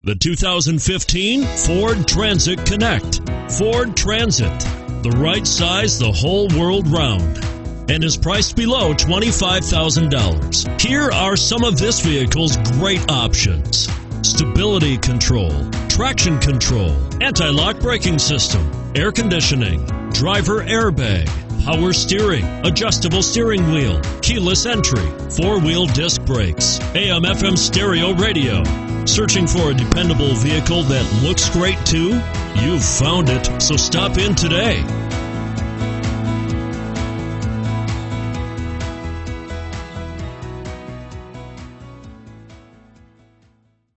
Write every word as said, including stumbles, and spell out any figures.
The two thousand fifteen Ford Transit Connect. Ford Transit, the right size the whole world round, and is priced below twenty-five thousand dollars. Here are some of this vehicle's great options: stability control, traction control, anti-lock braking system, air conditioning, driver airbag, power steering, adjustable steering wheel, keyless entry, four-wheel disc brakes, A M F M stereo radio. Searching for a dependable vehicle that looks great too? You've found it, so stop in today.